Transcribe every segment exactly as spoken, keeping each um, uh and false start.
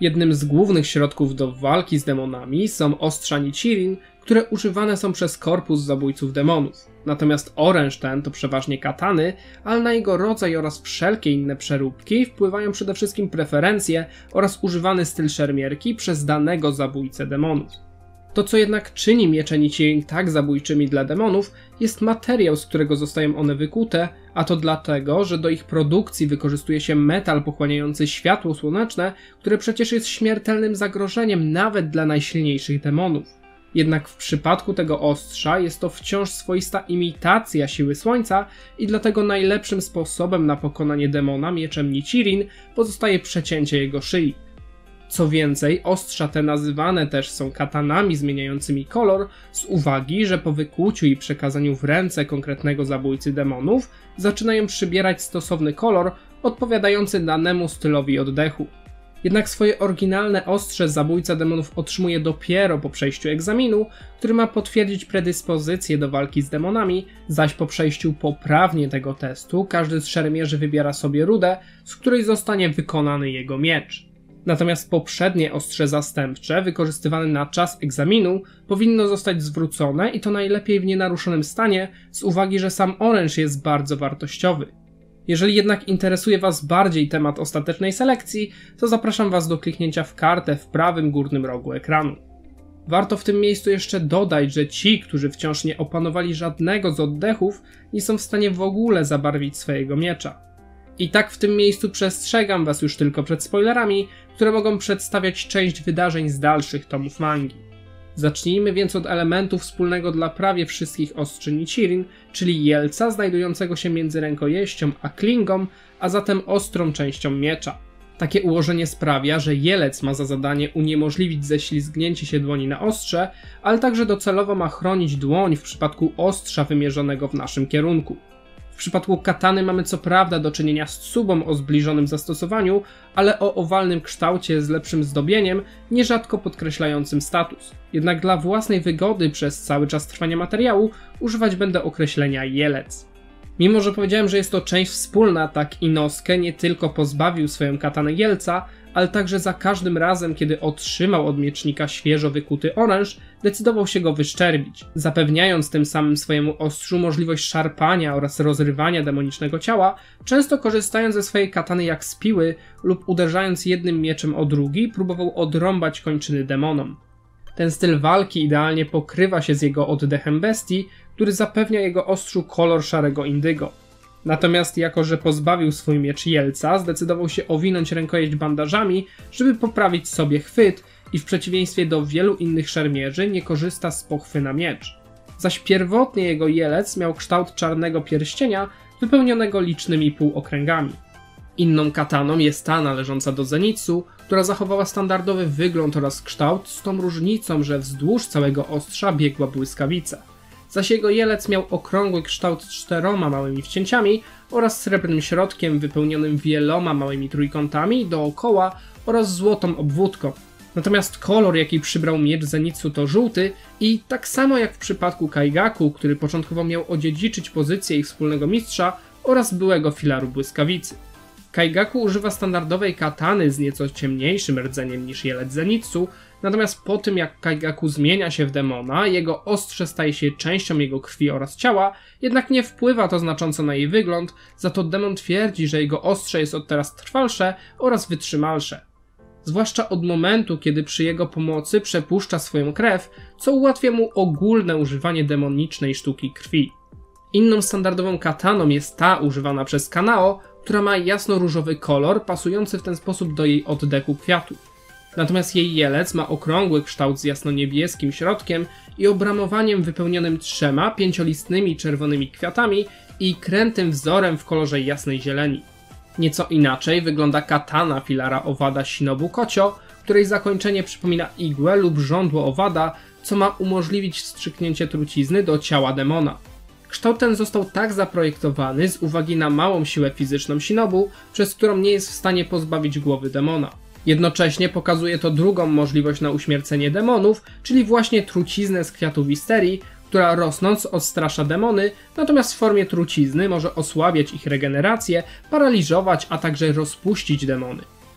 Jednym z głównych środków do walki z demonami są ostrza Nichirin, które używane są przez korpus zabójców demonów. Natomiast oręż ten to przeważnie katany, ale na jego rodzaj oraz wszelkie inne przeróbki wpływają przede wszystkim preferencje oraz używany styl szermierki przez danego zabójcę demonów. To, co jednak czyni miecze Nichirin tak zabójczymi dla demonów, jest materiał, z którego zostają one wykute, a to dlatego, że do ich produkcji wykorzystuje się metal pochłaniający światło słoneczne, które przecież jest śmiertelnym zagrożeniem nawet dla najsilniejszych demonów. Jednak w przypadku tego ostrza jest to wciąż swoista imitacja siły słońca i dlatego najlepszym sposobem na pokonanie demona mieczem Nichirin pozostaje przecięcie jego szyi. Co więcej, ostrza te nazywane też są katanami zmieniającymi kolor z uwagi, że po wykuciu i przekazaniu w ręce konkretnego zabójcy demonów zaczynają przybierać stosowny kolor odpowiadający danemu stylowi oddechu. Jednak swoje oryginalne ostrze zabójca demonów otrzymuje dopiero po przejściu egzaminu, który ma potwierdzić predyspozycję do walki z demonami, zaś po przejściu poprawnie tego testu każdy z szermierzy wybiera sobie rudę, z której zostanie wykonany jego miecz. Natomiast poprzednie ostrze zastępcze, wykorzystywane na czas egzaminu, powinno zostać zwrócone i to najlepiej w nienaruszonym stanie, z uwagi, że sam oręż jest bardzo wartościowy. Jeżeli jednak interesuje Was bardziej temat ostatecznej selekcji, to zapraszam Was do kliknięcia w kartę w prawym górnym rogu ekranu. Warto w tym miejscu jeszcze dodać, że ci, którzy wciąż nie opanowali żadnego z oddechów, nie są w stanie w ogóle zabarwić swojego miecza. I tak w tym miejscu przestrzegam Was już tylko przed spoilerami, które mogą przedstawiać część wydarzeń z dalszych tomów mangi. Zacznijmy więc od elementu wspólnego dla prawie wszystkich ostrzy Nichirin, czyli jelca znajdującego się między rękojeścią a klingą, a zatem ostrą częścią miecza. Takie ułożenie sprawia, że jelec ma za zadanie uniemożliwić ześlizgnięcie się dłoni na ostrze, ale także docelowo ma chronić dłoń w przypadku ostrza wymierzonego w naszym kierunku. W przypadku katany mamy co prawda do czynienia z tsubą o zbliżonym zastosowaniu, ale o owalnym kształcie z lepszym zdobieniem, nierzadko podkreślającym status. Jednak dla własnej wygody przez cały czas trwania materiału używać będę określenia jelec. Mimo że powiedziałem, że jest to część wspólna, tak Inosuke nie tylko pozbawił swoją katanę jelca, ale także za każdym razem, kiedy otrzymał od miecznika świeżo wykuty oręż, decydował się go wyszczerbić, zapewniając tym samym swojemu ostrzu możliwość szarpania oraz rozrywania demonicznego ciała, często korzystając ze swojej katany jak z piły lub uderzając jednym mieczem o drugi, próbował odrąbać kończyny demonom. Ten styl walki idealnie pokrywa się z jego oddechem bestii, który zapewnia jego ostrzu kolor szarego indygo. Natomiast jako, że pozbawił swój miecz jelca, zdecydował się owinąć rękojeść bandażami, żeby poprawić sobie chwyt i w przeciwieństwie do wielu innych szermierzy nie korzysta z pochwy na miecz. Zaś pierwotnie jego jelec miał kształt czarnego pierścienia wypełnionego licznymi półokręgami. Inną kataną jest ta należąca do Zenitsu, która zachowała standardowy wygląd oraz kształt z tą różnicą, że wzdłuż całego ostrza biegła błyskawica. Zaś jego jelec miał okrągły kształt z czteroma małymi wcięciami oraz srebrnym środkiem wypełnionym wieloma małymi trójkątami dookoła oraz złotą obwódką. Natomiast kolor, jaki przybrał miecz Zenitsu, to żółty i tak samo jak w przypadku Kaigaku, który początkowo miał odziedziczyć pozycję ich wspólnego mistrza oraz byłego filaru błyskawicy. Kaigaku używa standardowej katany z nieco ciemniejszym rdzeniem niż jelec Zenitsu, natomiast po tym jak Kaigaku zmienia się w demona, jego ostrze staje się częścią jego krwi oraz ciała, jednak nie wpływa to znacząco na jej wygląd, za to demon twierdzi, że jego ostrze jest od teraz trwalsze oraz wytrzymalsze. Zwłaszcza od momentu, kiedy przy jego pomocy przepuszcza swoją krew, co ułatwia mu ogólne używanie demonicznej sztuki krwi. Inną standardową kataną jest ta używana przez Kanao, która ma jasno-różowy kolor, pasujący w ten sposób do jej oddechu kwiatu. Natomiast jej jelec ma okrągły kształt z jasno-niebieskim środkiem i obramowaniem wypełnionym trzema pięciolistnymi czerwonymi kwiatami i krętym wzorem w kolorze jasnej zieleni. Nieco inaczej wygląda katana filara owada Shinobu Kocio, której zakończenie przypomina igłę lub żądło owada, co ma umożliwić wstrzyknięcie trucizny do ciała demona. Kształt ten został tak zaprojektowany z uwagi na małą siłę fizyczną Shinobu, przez którą nie jest w stanie pozbawić głowy demona. Jednocześnie pokazuje to drugą możliwość na uśmiercenie demonów, czyli właśnie truciznę z kwiatów wisterii, która rosnąc odstrasza demony, natomiast w formie trucizny może osłabiać ich regenerację, paraliżować, a także rozpuścić demony.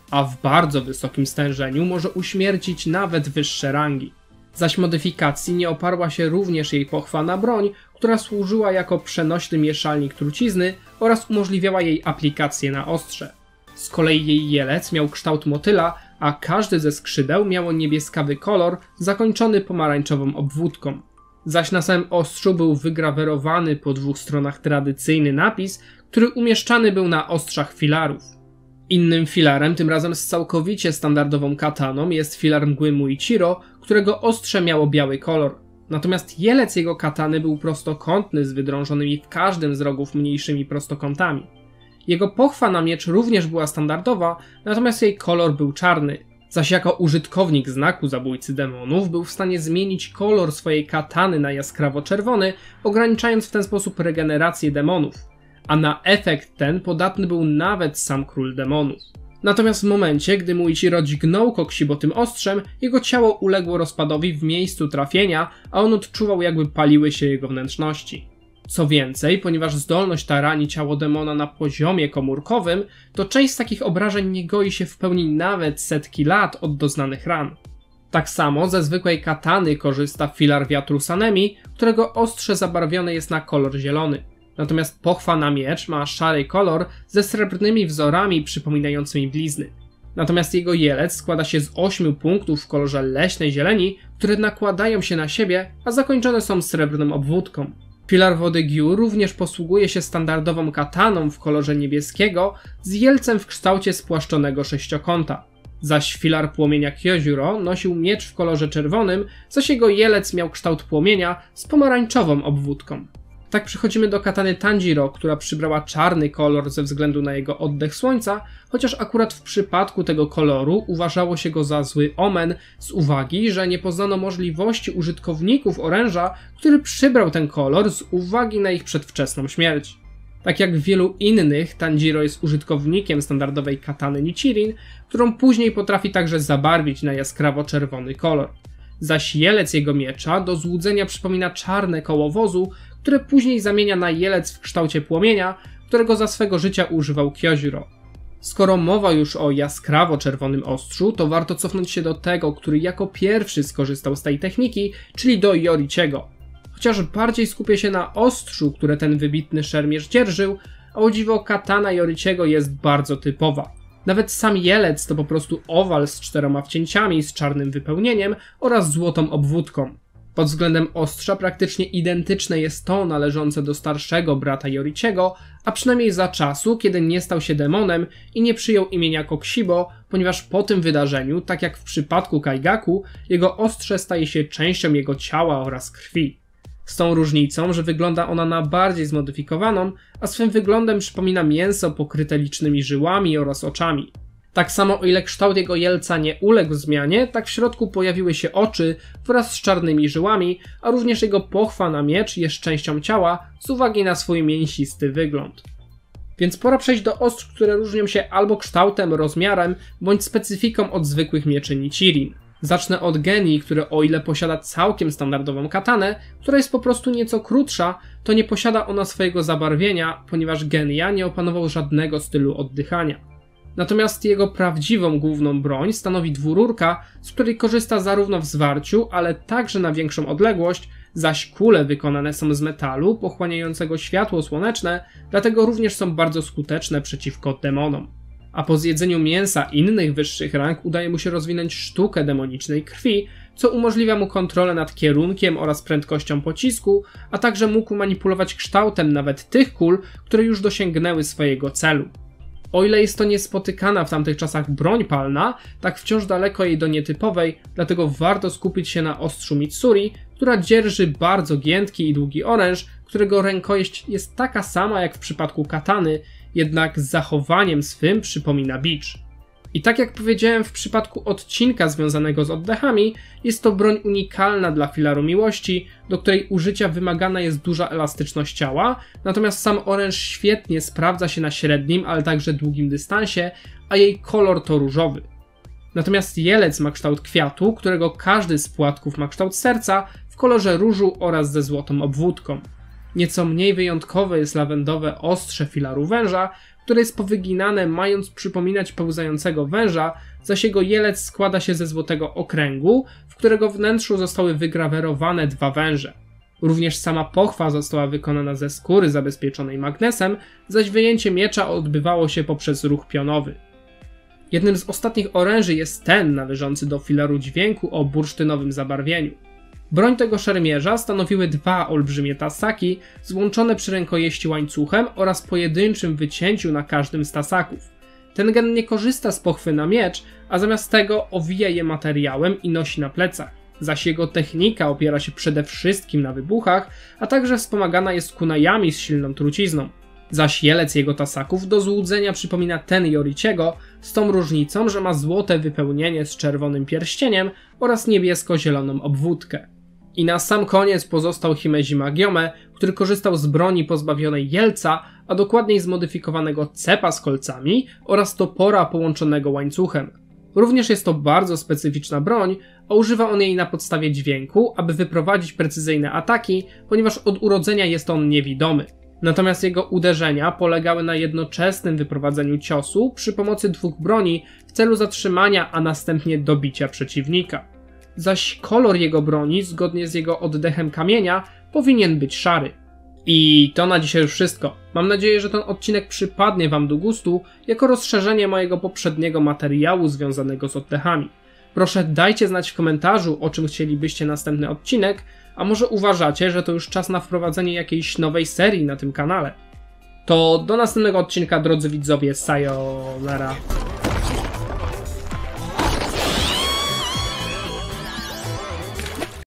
a w bardzo wysokim stężeniu może uśmiercić nawet wyższe rangi. Zaś modyfikacji nie oparła się również jej pochwa na broń, która służyła jako przenośny mieszalnik trucizny oraz umożliwiała jej aplikację na ostrze. Z kolei jej jelec miał kształt motyla, a każdy ze skrzydeł miało niebieskawy kolor zakończony pomarańczową obwódką. Zaś na samym ostrzu był wygrawerowany po dwóch stronach tradycyjny napis, który umieszczany był na ostrzach filarów. Innym filarem, tym razem z całkowicie standardową kataną, jest filar mgły Muichiro, którego ostrze miało biały kolor. Natomiast jelec jego katany był prostokątny z wydrążonymi w każdym z rogów mniejszymi prostokątami. Jego pochwa na miecz również była standardowa, natomiast jej kolor był czarny. Zaś jako użytkownik znaku zabójcy demonów był w stanie zmienić kolor swojej katany na jaskrawo-czerwony, ograniczając w ten sposób regenerację demonów. A na efekt ten podatny był nawet sam król demonów. Natomiast w momencie, gdy Muichiro dźgnął Kokshibo tym ostrzem, jego ciało uległo rozpadowi w miejscu trafienia, a on odczuwał, jakby paliły się jego wnętrzności. Co więcej, ponieważ zdolność ta rani ciało demona na poziomie komórkowym, to część z takich obrażeń nie goi się w pełni nawet setki lat od doznanych ran. Tak samo ze zwykłej katany korzysta filar wiatru Sanemi, którego ostrze zabarwione jest na kolor zielony. Natomiast pochwa na miecz ma szary kolor ze srebrnymi wzorami przypominającymi blizny. Natomiast jego jelec składa się z ośmiu punktów w kolorze leśnej zieleni, które nakładają się na siebie, a zakończone są srebrną obwódką. Filar wody Gyu również posługuje się standardową kataną w kolorze niebieskiego z jelcem w kształcie spłaszczonego sześciokąta. Zaś filar płomienia Kyojuro nosił miecz w kolorze czerwonym, zaś jego jelec miał kształt płomienia z pomarańczową obwódką. Tak przechodzimy do katany Tanjiro, która przybrała czarny kolor ze względu na jego oddech słońca, chociaż akurat w przypadku tego koloru uważało się go za zły omen z uwagi, że nie poznano możliwości użytkowników oręża, który przybrał ten kolor z uwagi na ich przedwczesną śmierć. Tak jak w wielu innych, Tanjiro jest użytkownikiem standardowej katany Nichirin, którą później potrafi także zabarwić na jaskrawo-czerwony kolor. Zaś jelec jego miecza do złudzenia przypomina czarne koło wozu, które później zamienia na jelec w kształcie płomienia, którego za swego życia używał Kyojuro. Skoro mowa już o jaskrawo-czerwonym ostrzu, to warto cofnąć się do tego, który jako pierwszy skorzystał z tej techniki, czyli do Yorichiego. Chociaż bardziej skupię się na ostrzu, które ten wybitny szermierz dzierżył, a o dziwo katana Yorichiego jest bardzo typowa. Nawet sam jelec to po prostu owal z czteroma wcięciami z czarnym wypełnieniem oraz złotą obwódką. Pod względem ostrza praktycznie identyczne jest to należące do starszego brata Yorichiego, a przynajmniej za czasu, kiedy nie stał się demonem i nie przyjął imienia Kokshibo, ponieważ po tym wydarzeniu, tak jak w przypadku Kaigaku, jego ostrze staje się częścią jego ciała oraz krwi. Z tą różnicą, że wygląda ona na bardziej zmodyfikowaną, a swym wyglądem przypomina mięso pokryte licznymi żyłami oraz oczami. Tak samo o ile kształt jego jelca nie uległ zmianie, tak w środku pojawiły się oczy wraz z czarnymi żyłami, a również jego pochwa na miecz jest częścią ciała z uwagi na swój mięsisty wygląd. Więc pora przejść do ostrz, które różnią się albo kształtem, rozmiarem, bądź specyfiką od zwykłych mieczy Nichirin. Zacznę od Genii, który o ile posiada całkiem standardową katanę, która jest po prostu nieco krótsza, to nie posiada ona swojego zabarwienia, ponieważ Genia nie opanował żadnego stylu oddychania. Natomiast jego prawdziwą główną broń stanowi dwururka, z której korzysta zarówno w zwarciu, ale także na większą odległość, zaś kule wykonane są z metalu pochłaniającego światło słoneczne, dlatego również są bardzo skuteczne przeciwko demonom. A po zjedzeniu mięsa innych wyższych rang udaje mu się rozwinąć sztukę demonicznej krwi, co umożliwia mu kontrolę nad kierunkiem oraz prędkością pocisku, a także mógł manipulować kształtem nawet tych kul, które już dosięgnęły swojego celu. O ile jest to niespotykana w tamtych czasach broń palna, tak wciąż daleko jej do nietypowej, dlatego warto skupić się na ostrzu Mitsuri, która dzierży bardzo giętki i długi oręż, którego rękojeść jest taka sama jak w przypadku katany, jednak z zachowaniem swym przypomina bicz. I tak jak powiedziałem w przypadku odcinka związanego z oddechami, jest to broń unikalna dla filaru miłości, do której użycia wymagana jest duża elastyczność ciała, natomiast sam oręż świetnie sprawdza się na średnim, ale także długim dystansie, a jej kolor to różowy. Natomiast jelec ma kształt kwiatu, którego każdy z płatków ma kształt serca w kolorze różu oraz ze złotą obwódką. Nieco mniej wyjątkowe jest lawendowe ostrze filaru węża, które jest powyginane, mając przypominać pełzającego węża, zaś jego jelec składa się ze złotego okręgu, w którego wnętrzu zostały wygrawerowane dwa węże. Również sama pochwa została wykonana ze skóry zabezpieczonej magnesem, zaś wyjęcie miecza odbywało się poprzez ruch pionowy. Jednym z ostatnich oręży jest ten należący do filaru dźwięku o bursztynowym zabarwieniu. Broń tego szermierza stanowiły dwa olbrzymie tasaki złączone przy rękojeści łańcuchem oraz pojedynczym wycięciu na każdym z tasaków. Ten gen nie korzysta z pochwy na miecz, a zamiast tego owija je materiałem i nosi na plecach, zaś jego technika opiera się przede wszystkim na wybuchach, a także wspomagana jest kunajami z silną trucizną. Zaś jelec jego tasaków do złudzenia przypomina ten Yoriciego, z tą różnicą, że ma złote wypełnienie z czerwonym pierścieniem oraz niebiesko-zieloną obwódkę. I na sam koniec pozostał Himeji Magiome, który korzystał z broni pozbawionej jelca, a dokładniej zmodyfikowanego cepa z kolcami oraz topora połączonego łańcuchem. Również jest to bardzo specyficzna broń, a używa on jej na podstawie dźwięku, aby wyprowadzić precyzyjne ataki, ponieważ od urodzenia jest on niewidomy. Natomiast jego uderzenia polegały na jednoczesnym wyprowadzeniu ciosu przy pomocy dwóch broni w celu zatrzymania, a następnie dobicia przeciwnika. Zaś kolor jego broni, zgodnie z jego oddechem kamienia, powinien być szary. I to na dzisiaj już wszystko. Mam nadzieję, że ten odcinek przypadnie wam do gustu jako rozszerzenie mojego poprzedniego materiału związanego z oddechami. Proszę dajcie znać w komentarzu, o czym chcielibyście następny odcinek, a może uważacie, że to już czas na wprowadzenie jakiejś nowej serii na tym kanale. To do następnego odcinka, drodzy widzowie, sayonara.